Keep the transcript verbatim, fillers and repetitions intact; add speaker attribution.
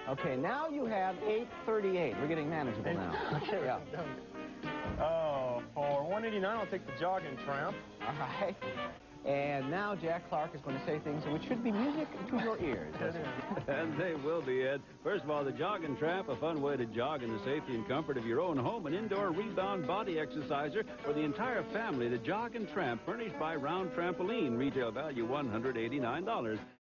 Speaker 1: Okay, now you have eight thirty-eight. We're getting manageable now.
Speaker 2: Okay,
Speaker 1: yeah.
Speaker 2: Oh, for one eighty-nine, I'll take the Jog N Tramp.
Speaker 1: All right. And now Jack Clark is going to say things which should be music to your ears.
Speaker 3: And they will be, Ed. First of all, the Jog N Tramp, a fun way to jog in the safety and comfort of your own home, an indoor rebound body exerciser for the entire family. The Jog N Tramp, furnished by Round Trampoline, retail value one hundred eighty-nine dollars.